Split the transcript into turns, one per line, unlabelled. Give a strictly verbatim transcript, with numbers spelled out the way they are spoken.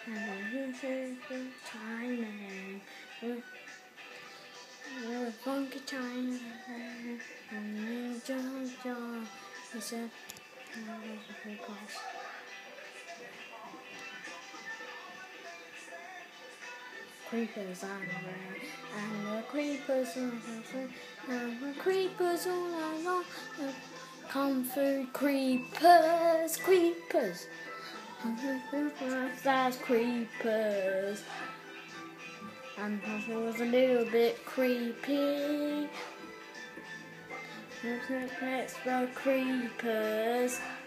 And this is Chinaman. We're a funky Chinaman. And we jump, jump. He said, oh, there's a big house. Creepers are around, and the creepers are around, and the creepers all around. Kung Fu creepers, creepers. That's creepers. And it was a little bit creepy. Extra creepers.